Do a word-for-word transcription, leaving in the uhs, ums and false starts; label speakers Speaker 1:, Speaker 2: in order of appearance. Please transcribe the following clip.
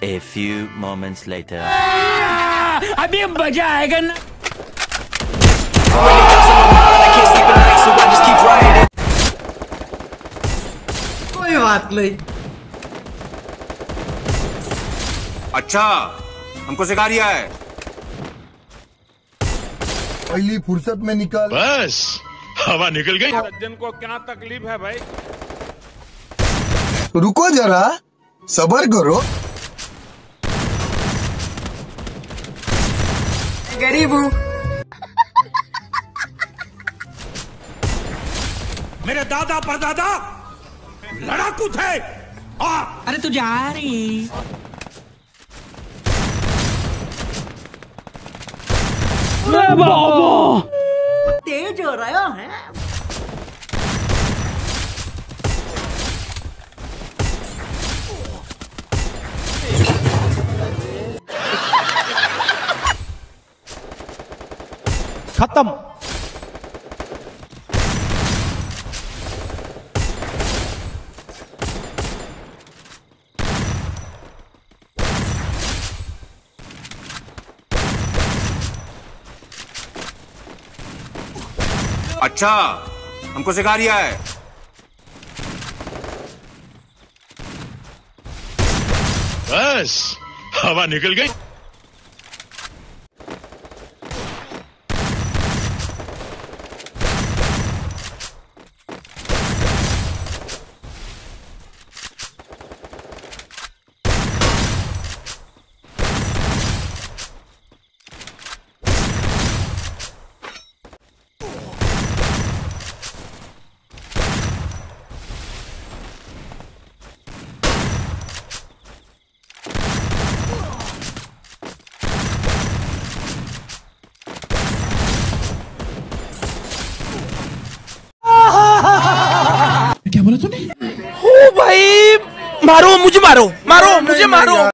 Speaker 1: A few moments later.
Speaker 2: अभी मजा आएगा ना।
Speaker 3: कोई बात नहीं।
Speaker 4: अच्छा, हमको सिखा रिया है।
Speaker 5: पहली फुर्सत में निकाल।
Speaker 6: बस हवा निकल गई।
Speaker 7: सज्जन को क्या तकलीफ है भाई?
Speaker 5: रुको जरा, सब्र करो।
Speaker 3: गरीब हूँ।
Speaker 7: मेरे दादा परदादा लड़ाकू थे। आ
Speaker 2: अरे तू जा रही। बाबा
Speaker 3: तेज हो रहा है।
Speaker 7: खत्म।
Speaker 4: अच्छा, हमको सिखा रिया है।
Speaker 6: बस हवा निकल गई।
Speaker 2: क्या बोला तूने? ओ भाई, मारो मुझे, मारो मारो मुझे, मारो।